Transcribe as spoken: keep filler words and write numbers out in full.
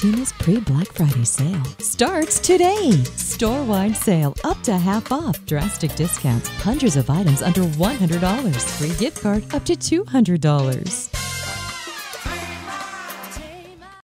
TEMA's pre-Black Friday sale starts today. Store-wide sale up to half off. Drastic discounts. Hundreds of items under one hundred dollars. Free gift card up to two hundred dollars.